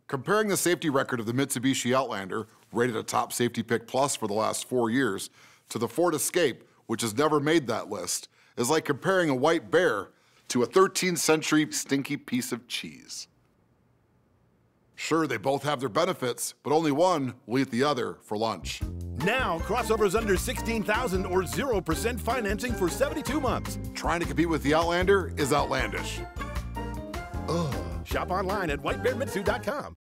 Comparing the safety record of the Mitsubishi Outlander, rated a Top Safety Pick Plus for the last 4 years, to the Ford Escape, which has never made that list, is like comparing a white bear to a 13th century stinky piece of cheese. Sure, they both have their benefits, but only one will eat the other for lunch. Now, crossovers under $16,000 or 0% financing for 72 months. Trying to compete with the Outlander is outlandish. Shop online at whitebearmitsu.com.